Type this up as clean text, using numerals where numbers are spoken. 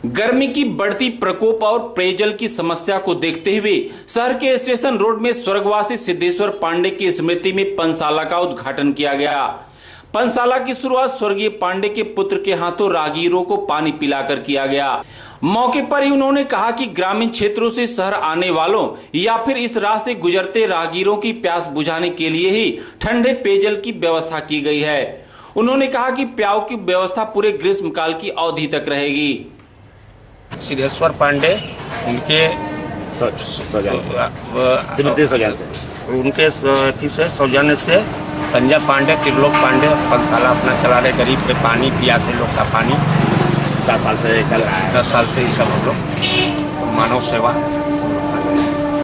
गर्मी की बढ़ती प्रकोप और पेयजल की समस्या को देखते हुए शहर के स्टेशन रोड में स्वर्गवासी सिद्धेश्वर पांडे की स्मृति में पंचशाला का उद्घाटन किया गया। पंचशाला की शुरुआत स्वर्गीय पांडे के पुत्र के हाथों राहगीरों को पानी पिलाकर किया गया। मौके पर ही उन्होंने कहा कि ग्रामीण क्षेत्रों से शहर आने वालों या फिर इस राह से गुजरते राहगीरों की प्यास बुझाने के लिए ही ठंडे पेयजल की व्यवस्था की गई है। उन्होंने कहा कि प्याऊ की व्यवस्था पूरे ग्रीष्मकाल की अवधि तक रहेगी। सिद्धेश्वर पांडे उनके सौजन्य से संजय पांडे, त्रिलोक पांडे पंचशाला अपना चला रहे। गरीब पे पानी, पियासे लोग का पानी 10 साल से चल रहा है। 10 साल से ही सब हम लोग मानव सेवा